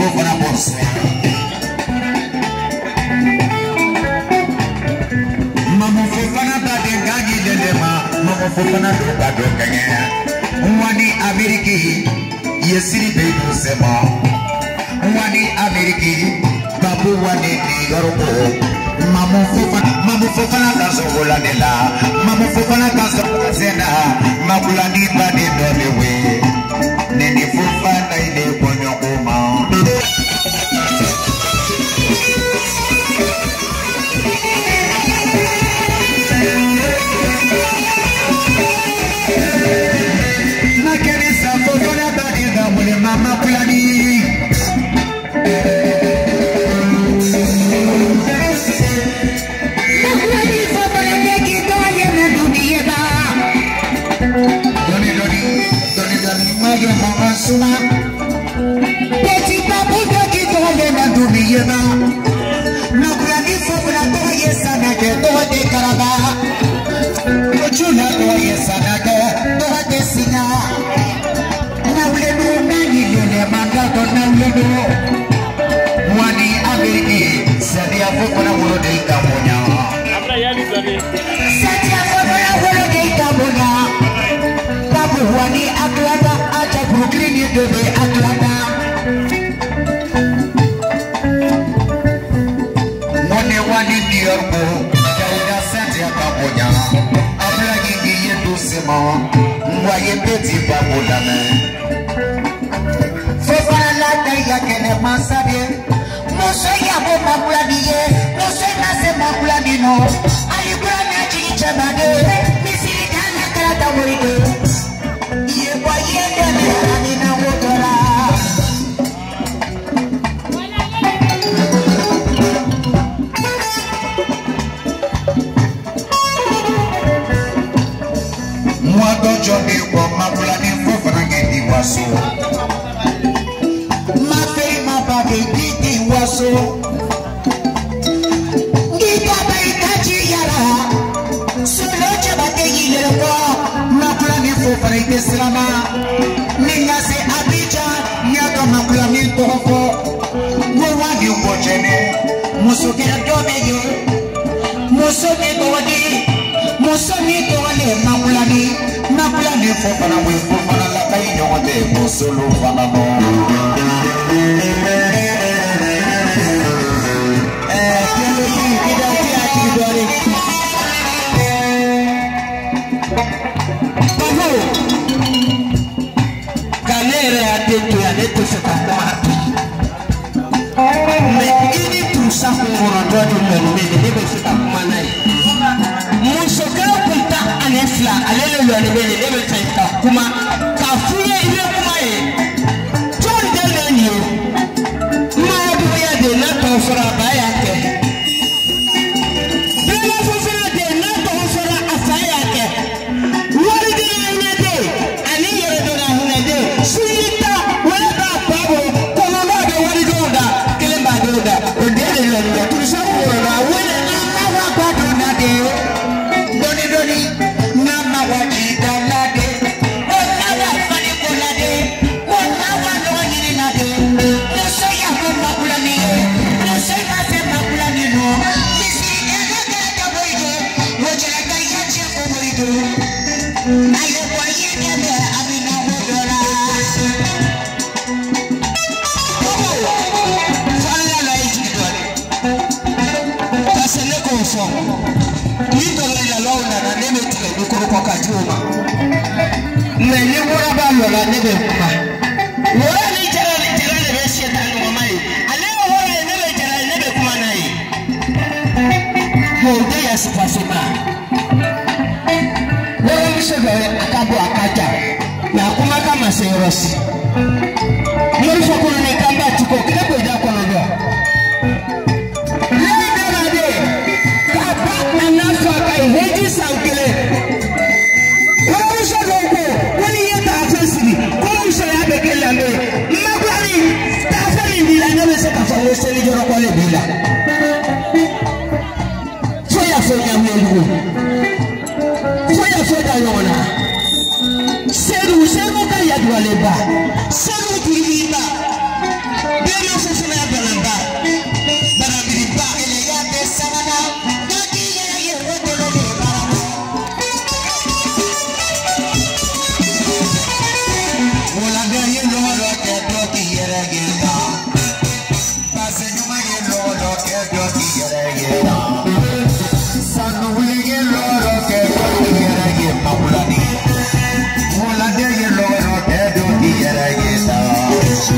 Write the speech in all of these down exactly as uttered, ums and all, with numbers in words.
Fofana boss. Mamu Fofana bade gagi delema, Mamu Fofana bade kanya. Wani Ameriki, yesiri bedu sema. Wani Ameriki, babu wani ni yoroko. Mamu Fofana, Mamu Fofana kaso gola dela, Mamu Fofana kaso zena, Makula ni bade dolewe. Nene Fofana ide ponyo koma. Nakenisa Fofana bade gamule mama kulani. Nakulani Fofana neki doye na dunia ba. Doni doni doni doni mayo mama suma. Peti babu neki doye na dunia ba. Nakulani Fofana doye sana ke doye karaba. Ochuna doye sana ke doye sina. Naulenu nani yule mangato naulenu. Wani Ameriki sadia Fofana wurode ikamonya. Sadia Fofana wurode ikamonya. Babu wani Atlanta aja Brooklyn yudebe Atlanta. Mone wani New York jauda sadia kamonya. Ablagi giye dusema mwaye peti babu dame. Fofana lata ya kene masabie. Moso ya bo makula diye, moso na se makula dino. Alikula na chiki chabade, misiri dana karata worido. Iye kwa ye deme ani na wotora. Mwago jobi kwa makula ni Fofana ngedi waso. Mafei mabage didi waso. Ngita baitachi yara. Sulocha bate yile kwa. Makula ni Fofana ite silama. Ninga se abija. Nyaga makula ni tohoko. Mwadi ukochene. Muso kira dobe yo. Muso ni kowadi. Muso ni kowale makula ni. Makula ni Fofana we Fofana la kai nyote. Muso lo fana no. Galera atetu ya neto sekakwatu. Me ini tusa kumorodo di mene nebe sekakumana yi. Musoka kunta anesla alele lo nebe nebe sekakuma. Kafuye ile kuma ye. John Delany. Ma buya de na tofra baya ke. Bela fofra de na tofra afaya ke. Wari de na de ani yere do na huna de. Suyita weba babo kono na de wari do da kelemba do da. O de de lo de tusa ko na wele na kawa bado na de. Doni doni na ma waji da na de. O na wa fani ko na de. O na wa no yiri na de. No so ya ko makula ni. No so ya se makula ni no. Misi ega ga da boido. Wo jela ga ya che ko boido. Ayo ko ye de me abina hodora. Fala la iji dole. Pasele ko fo. Ni dole la lo na na neme tile ni ko ko ka juma. Me ni wora ba lo la nebe kuma. Wora ni jara ni jara le be shetan no mai. Ale wora ni nebe jara ni nebe kuma nai. Mo de ya sipasima. Wora ni shebe akabo akaja. Na kuma kama serosi. Mo fo ko ni kamba tiko kile ko ja ko no do. Le de de kaba na so kai heji sankele. Wora ni shebe ko woni yeta afesiri. Ko ni shebe abekele ame. Magwari ta fa ni bila no be se ka fa wo se ni joro ko le bila. So ya so ya mo lu. So ya so da yona. Seru seru ka ya duale ba. Seru kiri ba. Bele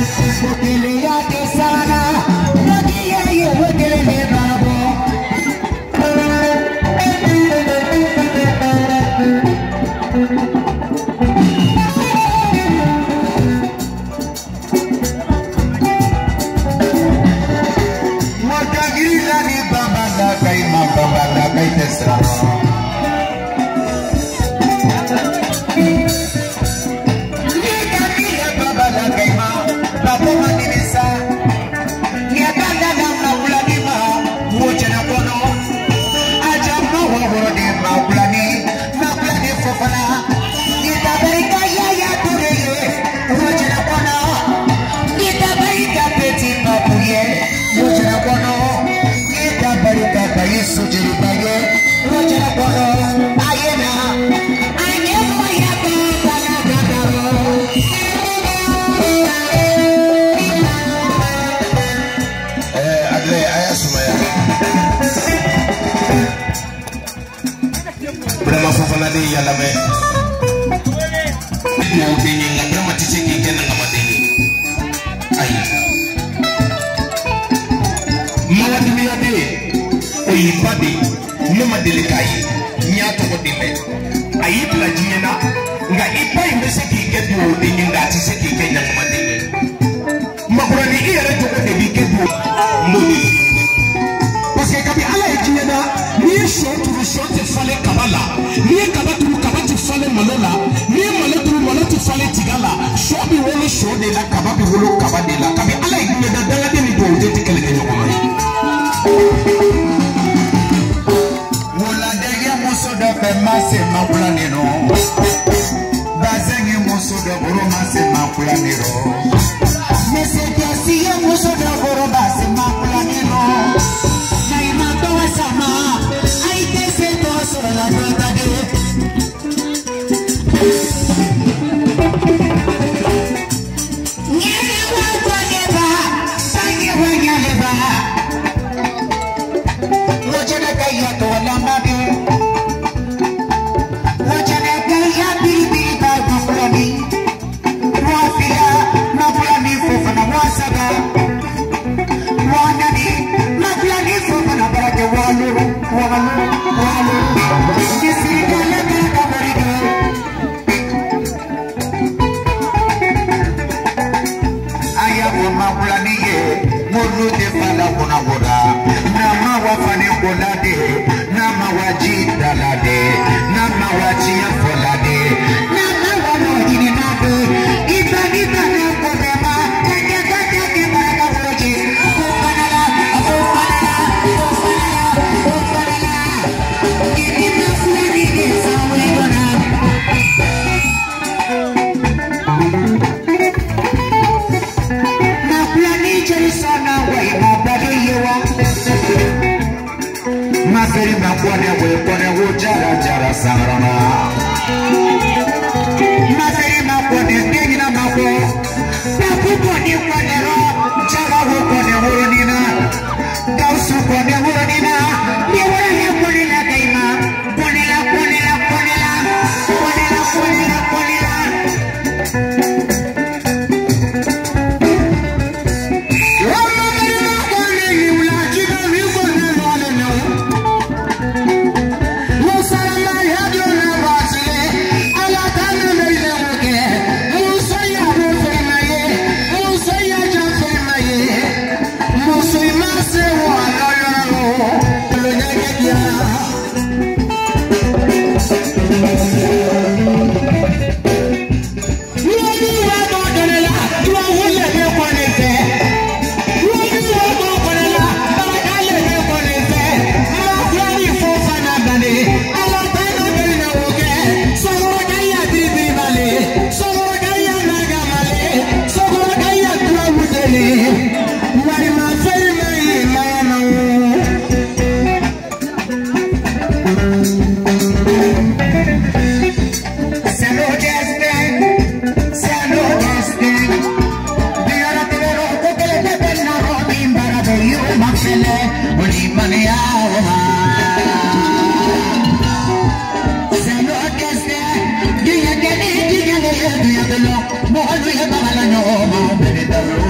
Mohon we have a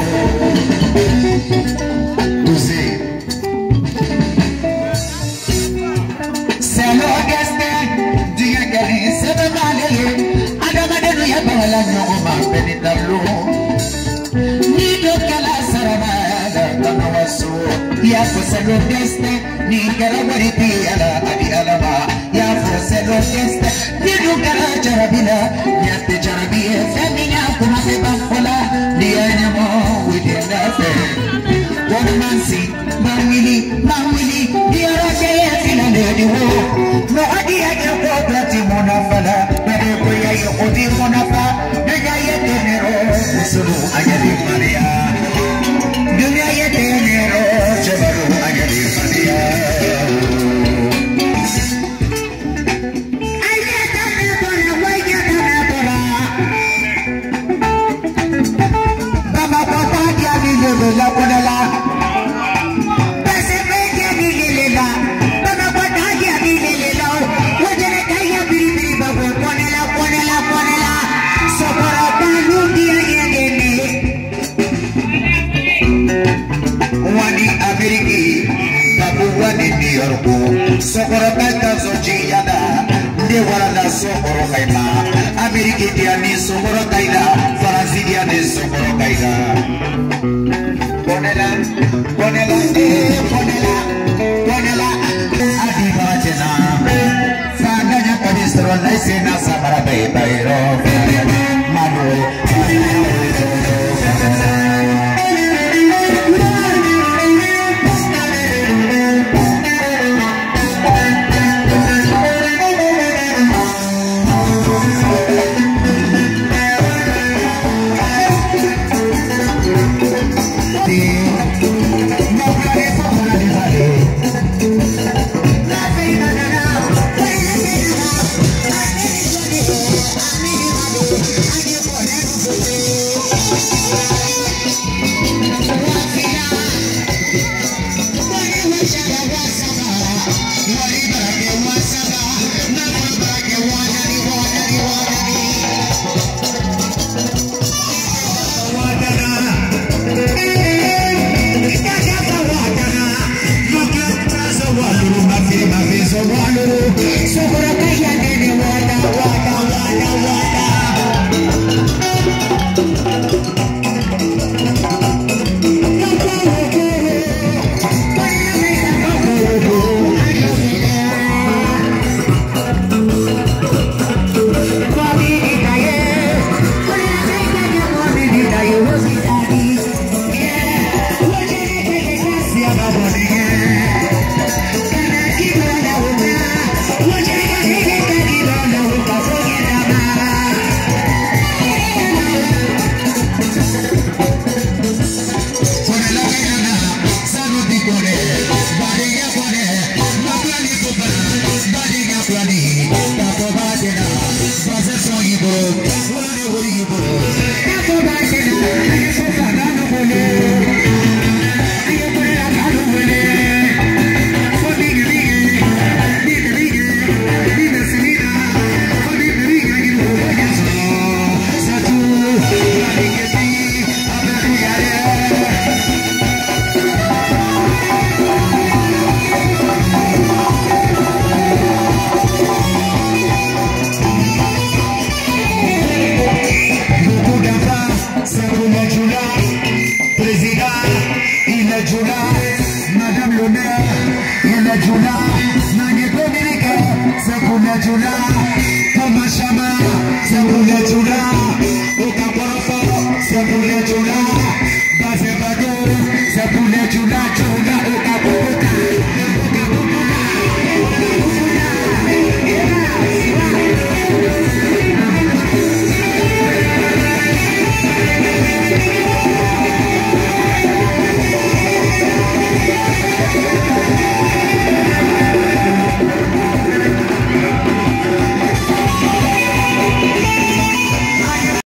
so ya foselo deste ni gara wariti ala adi alama ya foselo deste ni dugara jarabila ya te jarabiye femina kuma se bafola dia nyamo within the fair one man see mawili mawili dia rake fina lady wo no adi ya ko plati mona fala bere ko ya yo odi mona fa dia ya tenero sulu ayali maria dunia ya tenero jabaru ayali maria la ponela pese pedia dilela baba patagia dilela wajere kaya biri biri babu ponela ponela ponela sokora paludia yedene wani ameriki babu wani New York sokora kata zojiada de wala la sokoro kaila ameriki dia ni sokoro kaila faransi dia ni sokoro kaila ponela ponela eh ponela ponela adi bachena sadanya kadistro naisena sabara bei beiro manu Chula,